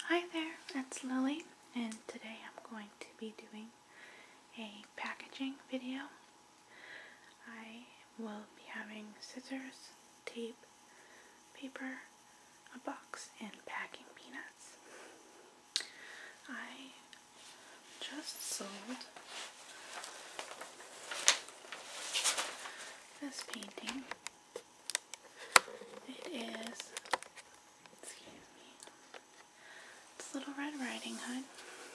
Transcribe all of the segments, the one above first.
Hi there, it's Lily, and today I'm going to be doing a packaging video. I will be having scissors, tape, paper, a box, and packing peanuts. I just sold this painting. It is, excuse me, it's Little Red Riding Hood.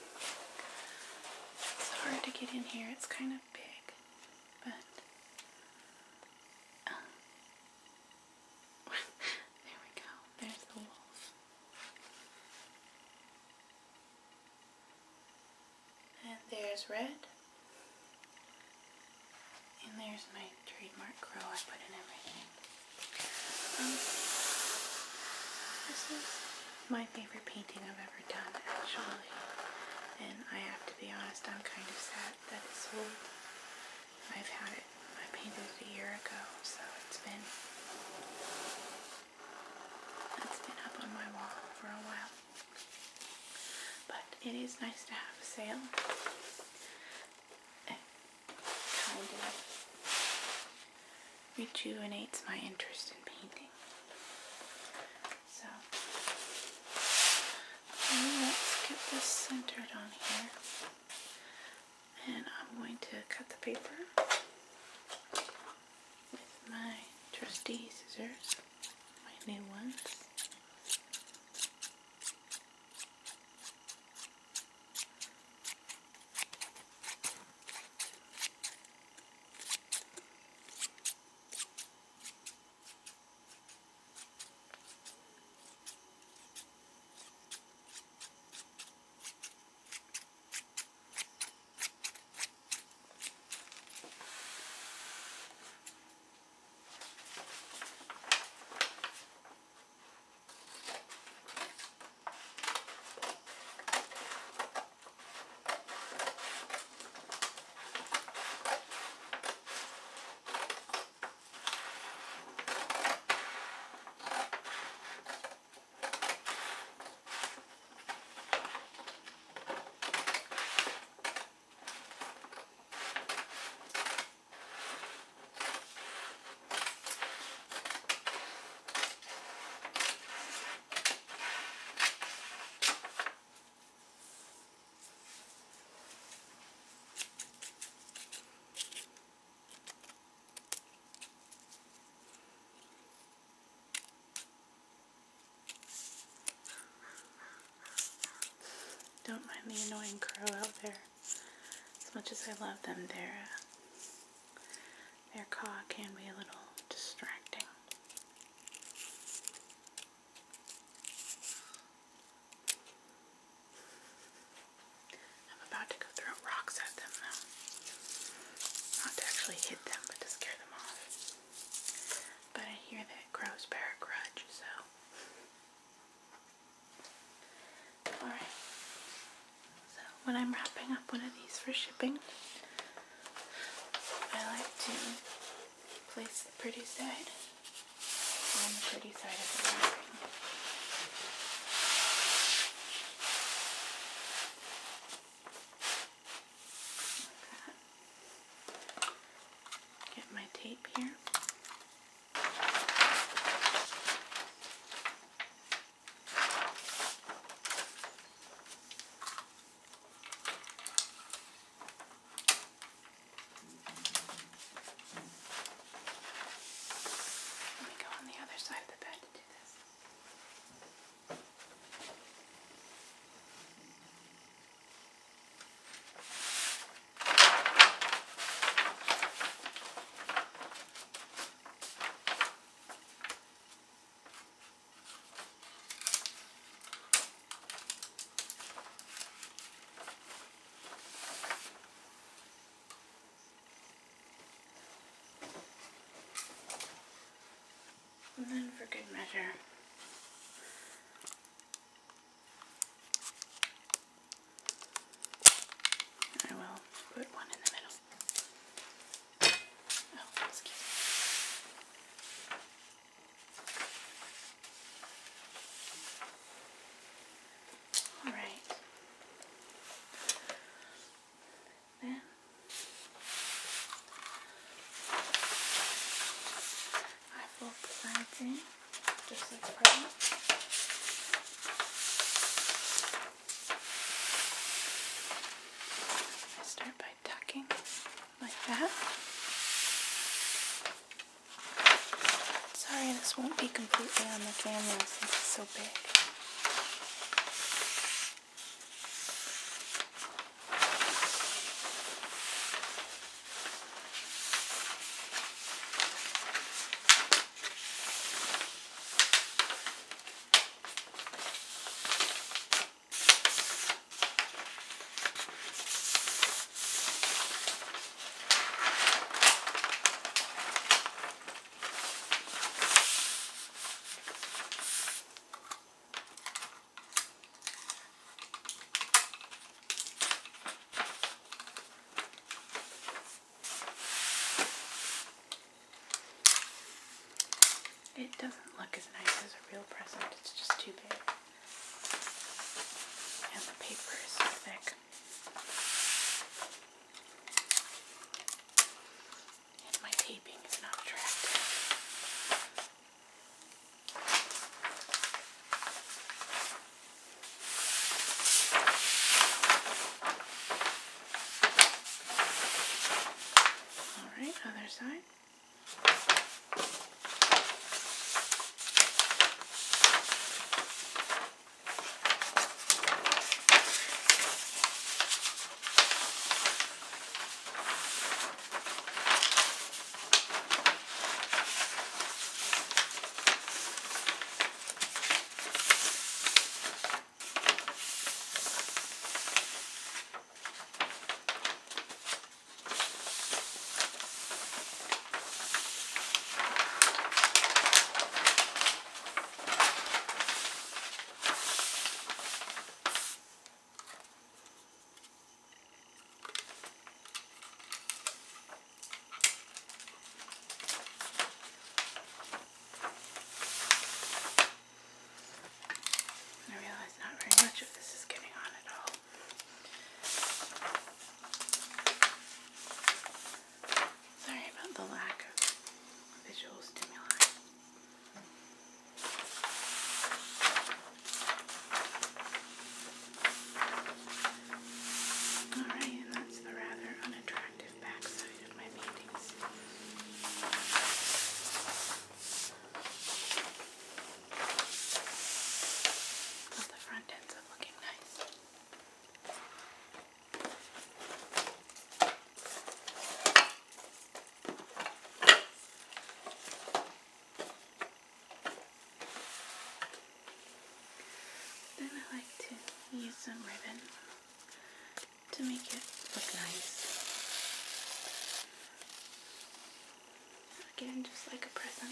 It's hard to get in here, it's kind of big, but there we go, there's the wolf. And there's Red. And there's my trademark crow I put in everything. This is my favorite painting I've ever done, actually. And I have to be honest, I'm kind of sad that it's sold. I painted it a year ago, so it's been up on my wall for a while. But it is nice to have a sale. It kind of rejuvenates my interest in painting. So let's get this centered on here. And I'm going to cut the paper with my trusty scissors, my new ones. Don't mind the annoying crow out there. As much as I love them, their caw can be a little distracting. I'm about to go throw rocks at them though. Not to actually hit them, but to scare them off. But I hear that crows bear a grudge, so. Alright. When I'm wrapping up one of these for shipping, I like to place the pretty side on the pretty side of the wrapping. Like that. Get my tape here. Side of the bed to do this. that. Sorry, this won't be completely on the camera since it's so big. It doesn't look as nice as a real present, it's just too big. And the paper is so thick. And my taping is not attractive. Alright, other side. Not very much of this is getting on at all. Sorry about the lack of visual stimuli. Alright, and that's the rather unattractive backside of my paintings. But the front ends up looking nice. Then I like to use some ribbon to make it look nice. Again, just like a present.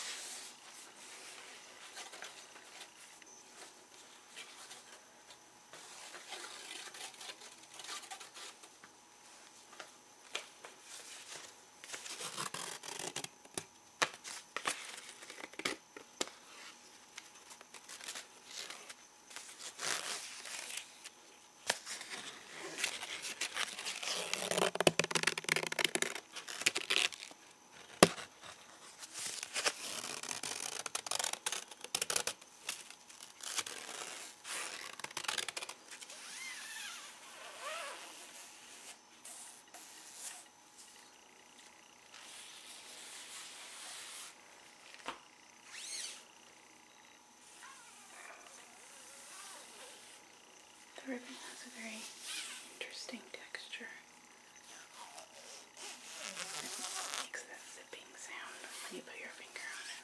The ribbon has a very interesting texture. It makes that zipping sound when you put your finger on it.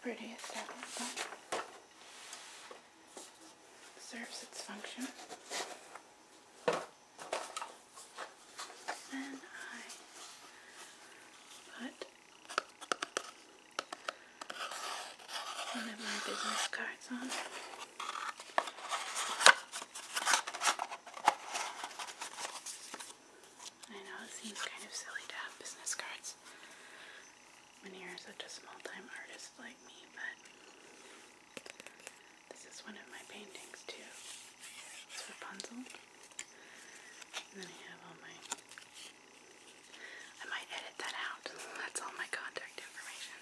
prettiest ever, but serves its function. And I put one of my business cards on. I know it seems kind of silly to have business cards when you're such a small-time artist like me, but this is one of my paintings too. It's Rapunzel. And then I have all my... I might edit that out. That's all my contact information.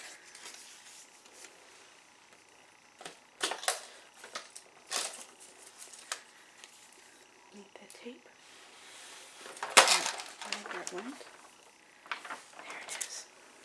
Need the tape. Wherever it went. There it is.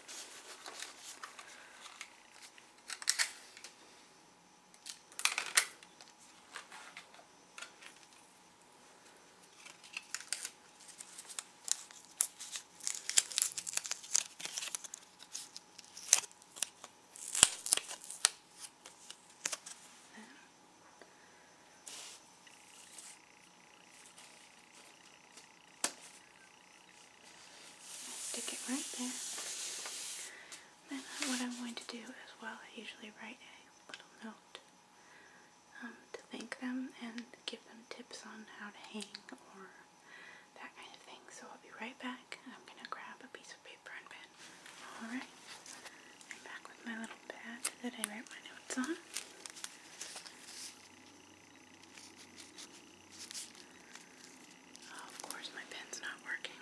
Stick it right there. Then what I'm going to do as well, I usually write a little note to thank them and give them tips on how to hang or that kind of thing. So I'll be right back. I'm going to grab a piece of paper and pen. Alright, I'm back with my little pad that I write my notes on. Oh, of course my pen's not working.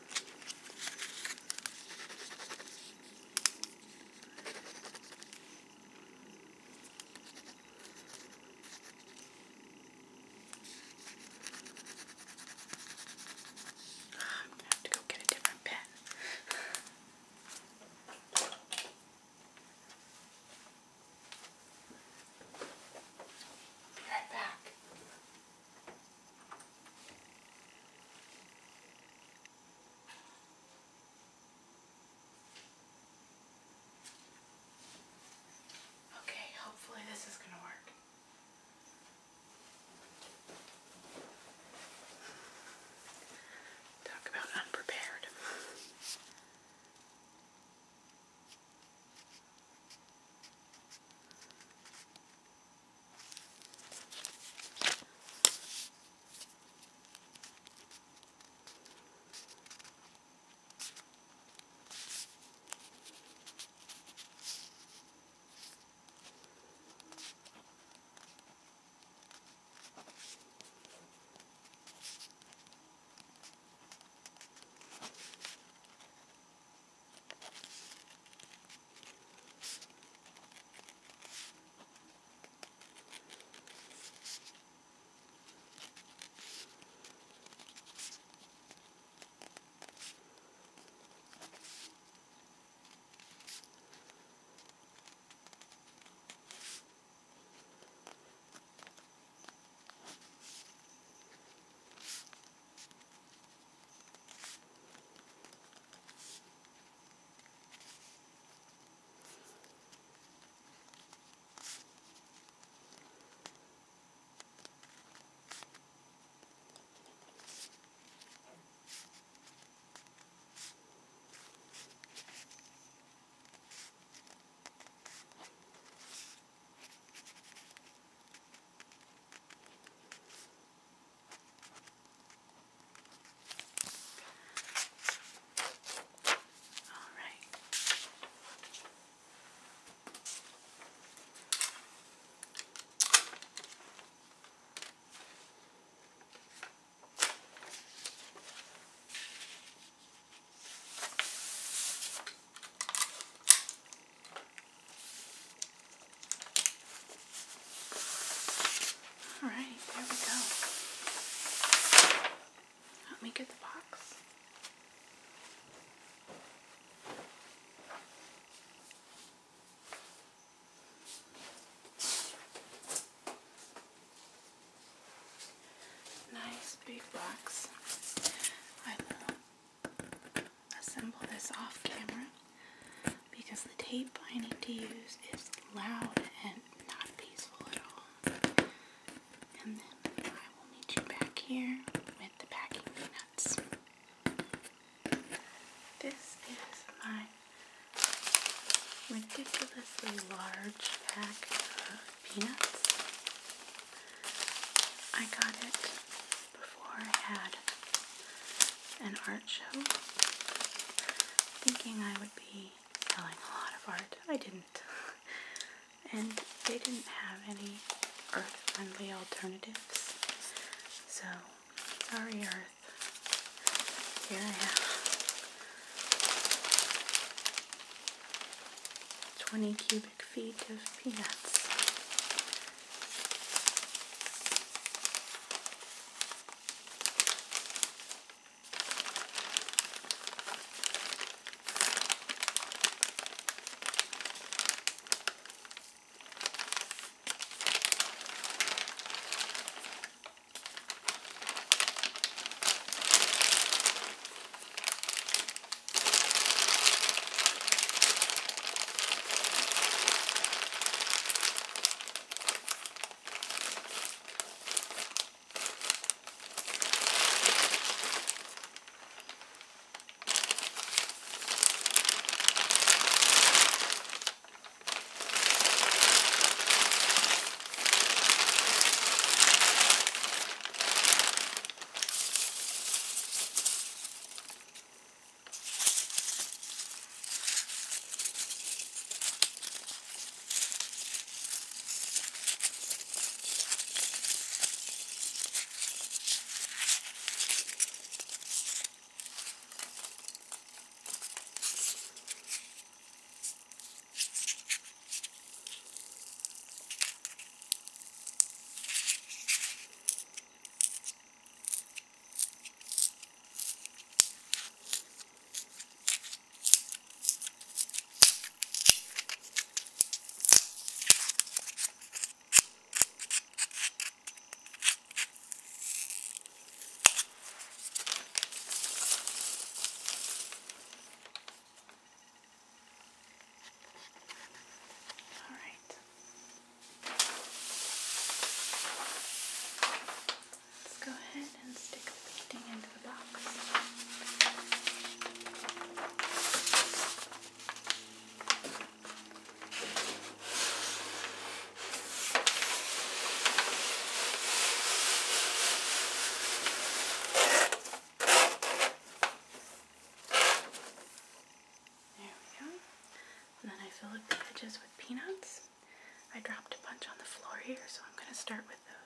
I'm going to have to go get a different pen. Be right back. Okay, hopefully this is going to work. Talk about unprepared. Alright, there we go. Help me get the box. Nice big box. I will assemble this off camera because the tape I need to use is loud and not peaceful at all. And then I will meet you back here with the packing peanuts. This is my ridiculously large pack of peanuts. I got it before I had an art show, thinking I would be selling a lot of art. I didn't. And they didn't have any earth-friendly alternatives. So, sorry Earth. Here I have 20 cubic feet of peanuts. Go ahead and stick the painting into the box. There we go. And then I fill up the edges with peanuts. I dropped a bunch on the floor here, so I'm going to start with those.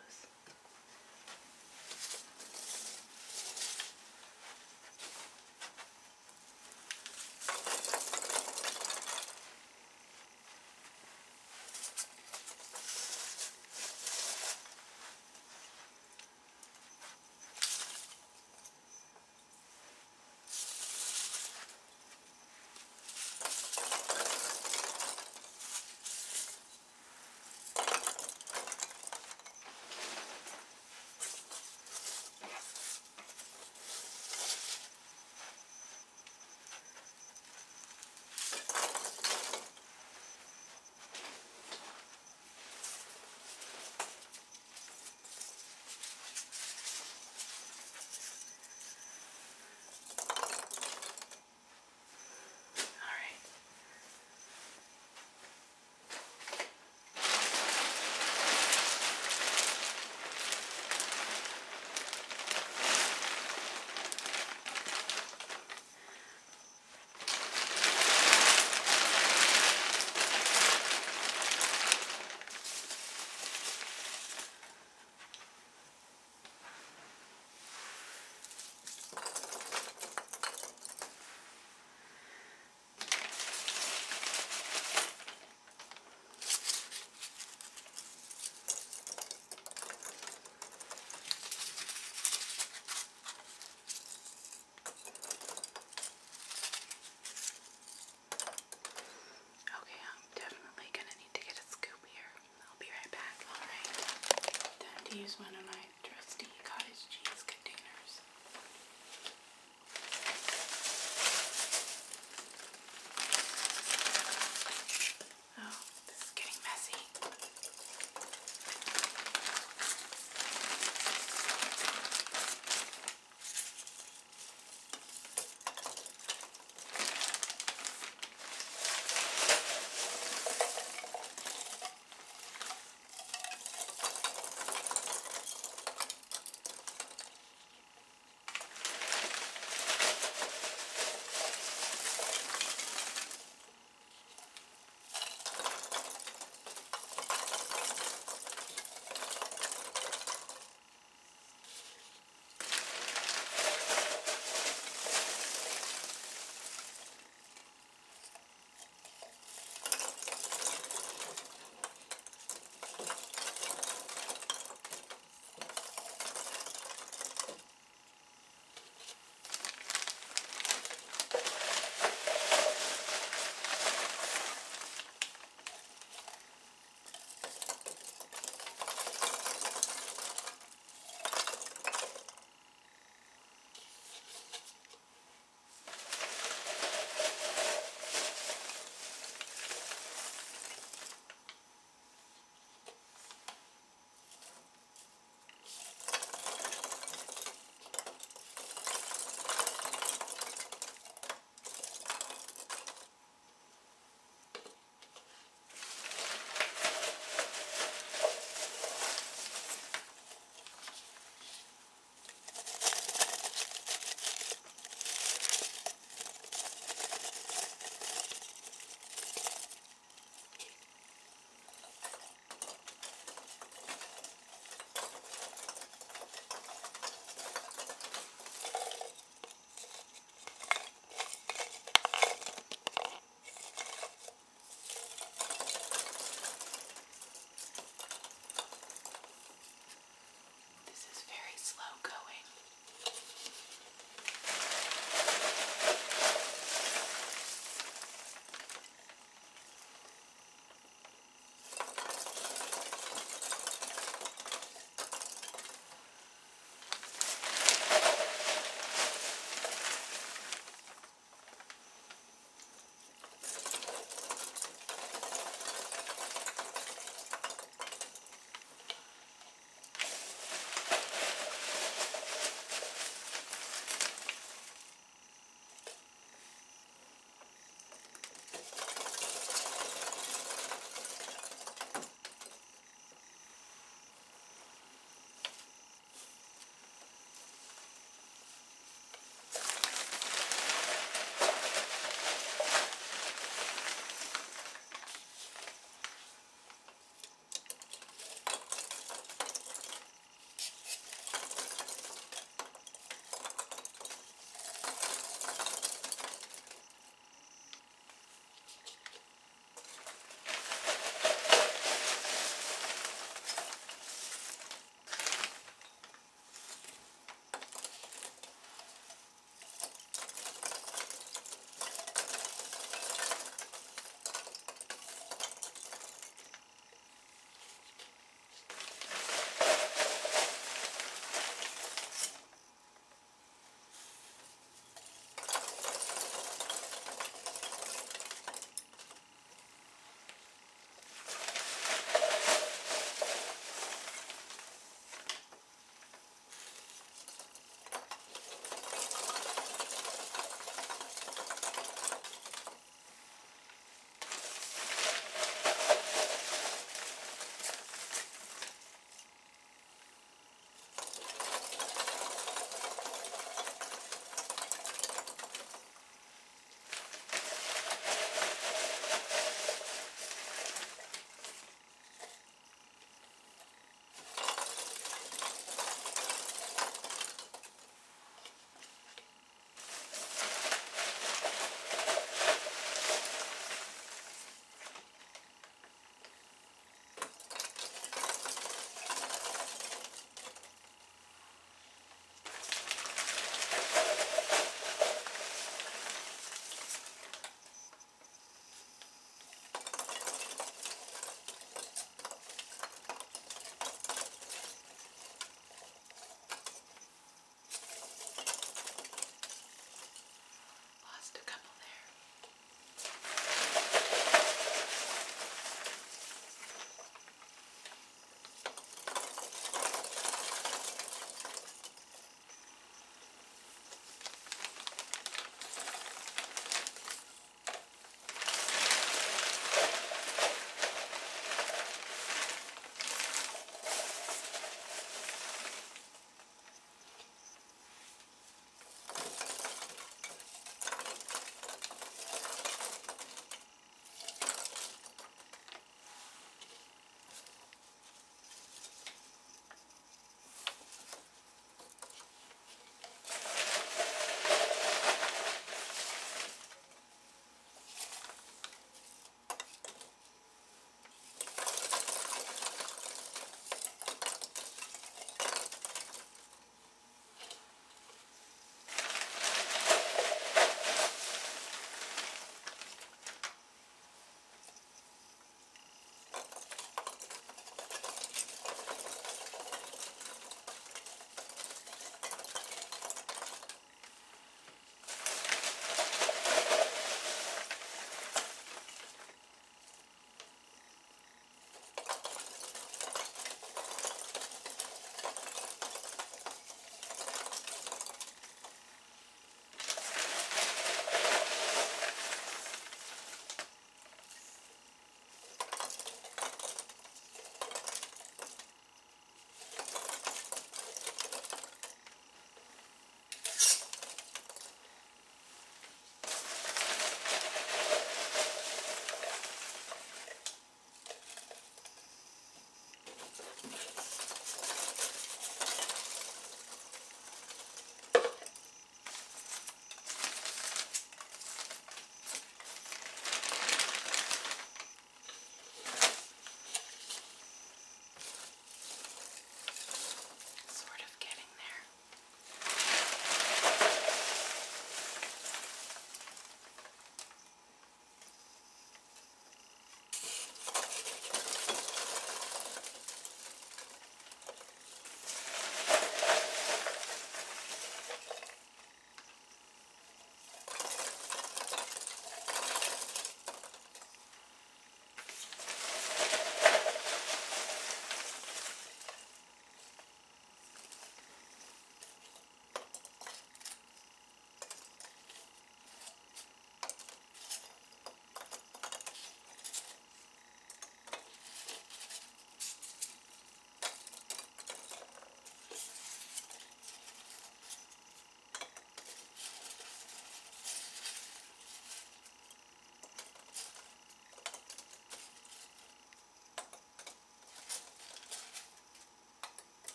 Use one of my trusty cottage cheese containers.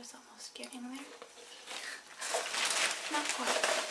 was almost getting there. Not quite.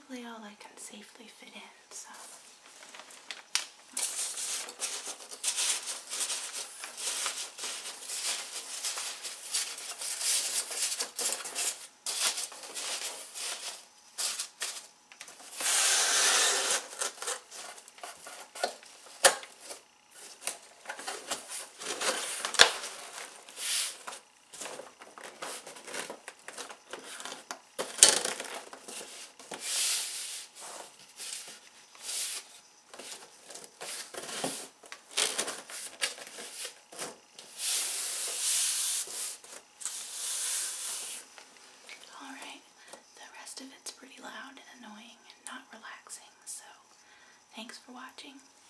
hopefully all I can safely fit in, so. Alright, the rest of it's pretty loud and annoying and not relaxing, so thanks for watching.